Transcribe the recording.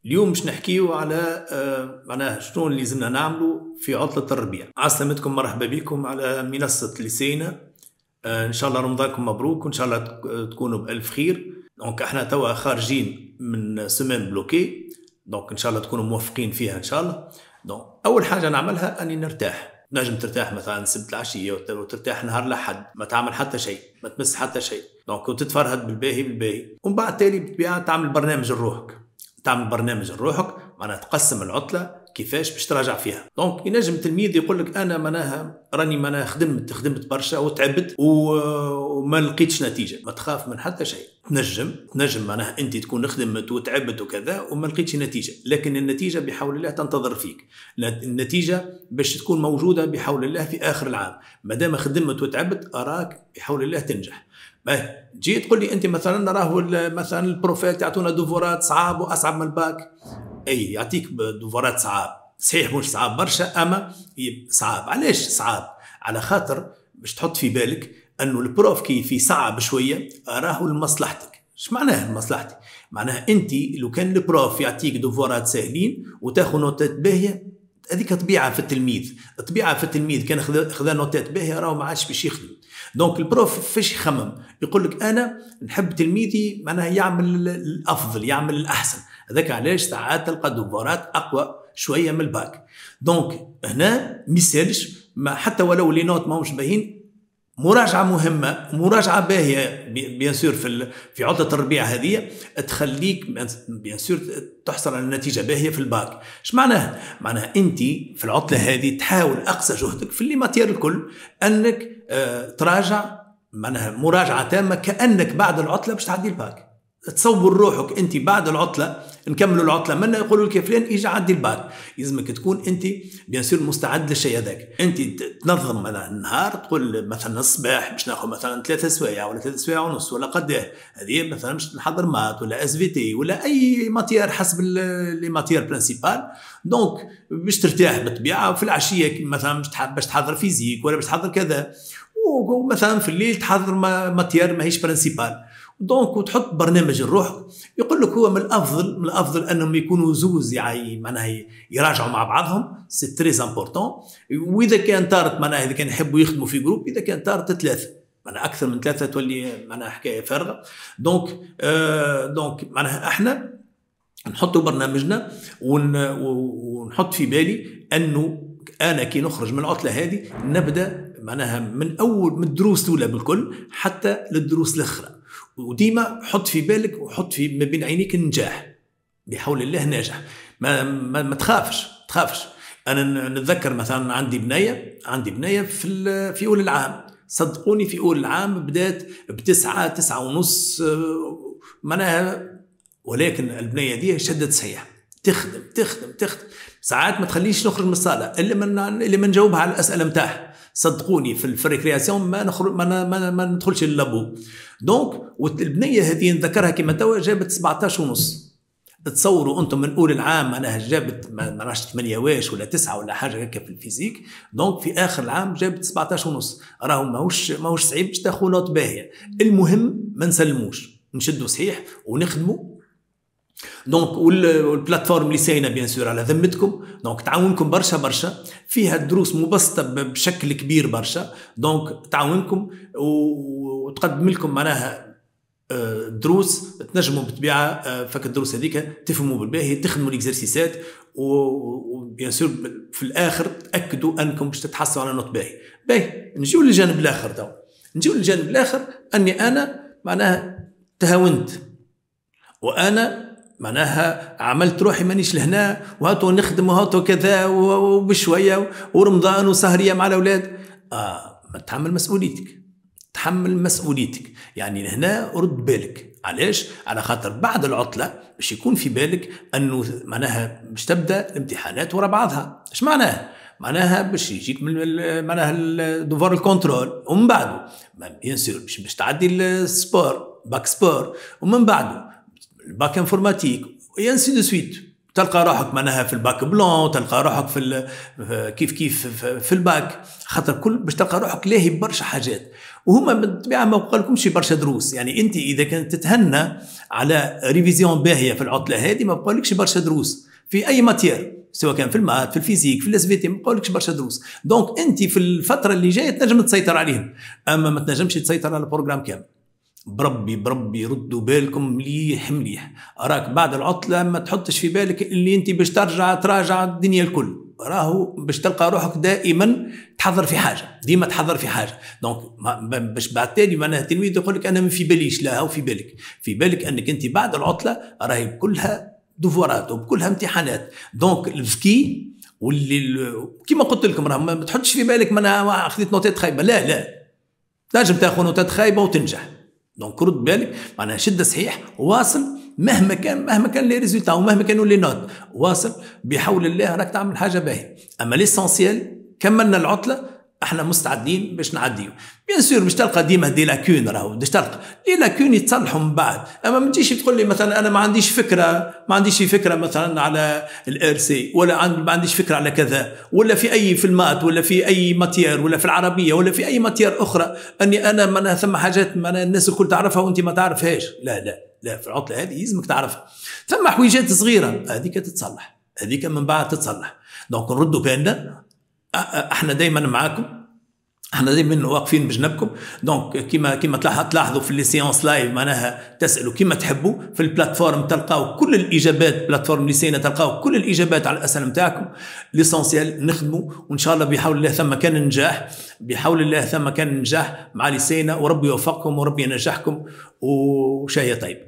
اليوم باش نحكيو على معناها شنو اللي لازمنا نعملو في عطلة الربيع. عسلامتكم، مرحبا بكم على منصة لسينا. ان شاء الله رمضانكم مبروك وان شاء الله تكونوا بألف خير. دونك احنا توا خارجين من سيمين بلوكي، دونك ان شاء الله تكونوا موفقين فيها ان شاء الله. دونك اول حاجة نعملها اني نرتاح. نجم ترتاح مثلا سبت العشية وترتاح نهار الأحد، ما تعمل حتى شيء، ما تمس حتى شيء، دونك وتتفرهد بالباهي ومن بعد تالي بالطبيعة تعمل برنامج لروحك. معناها تقسم العطلة كيفاش باش تراجع فيها. دونك ينجم تلميذ يقول لك انا معناها راني خدمت برشا وتعبت وما لقيتش نتيجه. ما تخاف من حتى شيء، تنجم معناها انت تكون خدمت وتعبت وكذا وما لقيتش نتيجه، لكن النتيجه بحول الله تنتظر فيك. النتيجه باش تكون موجوده بحول الله في اخر العام. ما دام خدمت وتعبت اراك بحول الله تنجح. جيت تقول لي انت مثلا راهو مثلا البروفات يعطونا دوفورات صعاب واصعب من الباك. اي يعطيك دوفورات صعاب، صحيح مش صعاب برشا اما صعاب. علاش صعاب؟ على خاطر باش تحط في بالك انه البروف كي في صعب شويه راهو لمصلحتك. اش معناها لمصلحتك؟ معناها انت لو كان البروف يعطيك دوفورات ساهلين وتاخذ نوتات باهيه، هذيك طبيعه في التلميذ كان خذا نوتات باهيه راهو ما عادش باش يخدم. دونك البروف فاش يخمم؟ يقول لك انا نحب تلميذي معناها يعمل الافضل، يعمل الاحسن. هذاك علاش ساعات تلقى دوفورات اقوى شويه من الباك. دونك هنا ميسالش حتى ولو لي نوت ماهمش باهيين، مراجعه مهمه، مراجعه باهيه بيان سور في عطله الربيع هذه تخليك بيان سور تحصل على نتيجه باهيه في الباك. اش معناها؟ معناها انت في العطله هذه تحاول اقصى جهدك في لي ماتير الكل انك تراجع، معناها مراجعه تامه كانك بعد العطله باش تعدي الباك. تصور روحك انت بعد العطله، نكملوا العطله منا يقولوا لك يا فلان اجي عدي الباك. لازمك تكون انت بيان سور مستعد للشيء هذاك. انت تنظم مثلا النهار، تقول مثلا الصباح باش ناخذ مثلا 3 سوايع ولا 3 سوايع ونص ولا قداه، هذه مثلا باش نحضر مات ولا اس في تي ولا اي ماتير حسب لي ماتير برينسيبال. دونك باش ترتاح بالطبيعه. وفي العشيه مثلا باش تحضر فيزيك ولا باش تحضر كذا، ومثلا في الليل تحضر ماتير ماهيش برينسيبال. دونك وتحط برنامج لروحك. يقول لك هو من الافضل انهم يكونوا زوز، يعني معناها يراجعوا مع بعضهم، سي تري امبورطون. واذا كان طارت معناها اذا كان يحبوا يخدموا في جروب، اذا كان طارت 3 معناها اكثر من 3 تولي معناها حكايه فارغه. دونك معناها احنا نحطوا برنامجنا ونحط في بالي انه انا كي نخرج من العطله هذه نبدا معناها من الدروس الاولى بالكل حتى للدروس الاخرى. وديما حط في بالك وحط في ما بين عينيك النجاح. بحول الله ناجح. ما تخافش. انا نتذكر مثلا عندي بنيه في اول العام. صدقوني في اول العام بدات ب9 9 ونص معناها، ولكن البنيه دي شدت صحيح، تخدم ساعات ما تخليش نخرج من الصاله الا ما نجاوبها على الاسئله نتاعها. صدقوني في الريكرياسيون ما ندخلش للابو. دونك والبنيه هذه نذكرها كما توا جابت 17 ونص. تصوروا انتم من اول العام معناها جابت ما نعرفش 8 واش ولا 9 ولا حاجه هكا في الفيزيك. دونك في اخر العام جابت 17 ونص. راهو ماهوش صعيب باش تاخذ نوت باهيه. المهم ما نسلموش، نشدوا صحيح ونخدموا. دونك والبلاتفورم لسينا بيان سور على ذمتكم. دونك تعاونكم برشا فيها دروس مبسطه بشكل كبير برشا. دونك تعاونكم وتقدم لكم معناها دروس تنجموا بالطبيعه فك الدروس هذيك تفهموا بالباهي، تخدموا الاكزرسيسات وبيان سور في الاخر تاكدوا انكم باش تتحصلوا على نوت باهي. نجيو للجانب الاخر اني انا معناها تهاونت، وانا معناها عملت روحي مانيش لهنا وهاتو نخدم وهاتو كذا وبشويه ورمضان وسهريه مع الاولاد. ما تحمل مسؤوليتك. يعني لهنا رد بالك. علاش؟ على خاطر بعد العطله باش يكون في بالك انه معناها باش تبدا الامتحانات ورا بعضها. اش معناها باش يجيك معناها دوفار الكنترول، ومن بعده بيان سور باش تعدي السبور باك سبور، ومن بعده الباك انفورماتيك وينسي دو سويت. تلقى روحك معناها في الباك بلون، تلقى روحك في كيف في الباك، خاطر كل باش تلقى روحك لاهي برشا حاجات، وهما بالطبيعه ما بقالكمش برشا دروس. يعني انت اذا كنت تتهنى على ريفيزيون باهيه في العطله هذه ما بقالكش برشا دروس في اي ماتير، سواء كان في المات في الفيزيك في الاس في تي، ما بقولكش برشا دروس. دونك انت في الفتره اللي جايه تنجم تسيطر عليهم، اما ما تنجمش تسيطر على البروجرام كامل. بربي ردوا بالكم مليح مليح، راك بعد العطله ما تحطش في بالك اللي انت باش تراجع الدنيا الكل، راهو باش تلقى روحك دائما تحضر في حاجه، ديما تحضر في حاجه. دونك باش بعد تالي معناها التلميذ يقول لك انا ما في باليش، لا هو في بالك انك انت بعد العطله راهي كلها دوفورات وبكلها امتحانات. دونك الذكي واللي كيما قلت لكم راه ما تحطش في بالك انا اخذت نوتات خايبه، لا تنجم تاخذ نوتات خايبه وتنجح. دونك رد بالك معناها شد صحيح، واصل مهما كان لي ريزولتا ومهما كانوا لي نوت، واصل بحول الله راك تعمل حاجه باهيه. اما ليسونسيال كملنا العطله احنا مستعدين باش نعديو. بيان سور باش تلقى ديما دي لاكون، راهو باش تلقى دي لاكون يتصلحوا من بعد. اما ما تجيش تقول لي مثلا انا ما عنديش فكره مثلا على الار سي، ولا ما عنديش فكره على كذا، ولا في المات، ولا في اي ماتير، ولا في العربيه، ولا في اي ماتير اخرى، اني انا ثم حاجات الناس الكل تعرفها وانت ما تعرفهاش. لا في العطله هذه لازمك تعرفها. ثم حويجات صغيره هذيك تتصلح، هذيك من بعد تتصلح. دونك نردوا بالنا، احنا دائما معاكم، احنا دائما واقفين بجنبكم. دونك كيما تلاحظوا في لي سيونس لايف معناها تسالوا كيما تحبوا في البلاتفورم، تلقاو كل الاجابات، بلاتفورم لسينا تلقاو كل الاجابات على الاسئله نتاعكم. ليسونسيال نخدموا، وان شاء الله بحول الله ثم كان نجاح، بحول الله ثم كان نجاح مع لسينا، وربي يوفقكم وربي ينجحكم، وشاي طيب.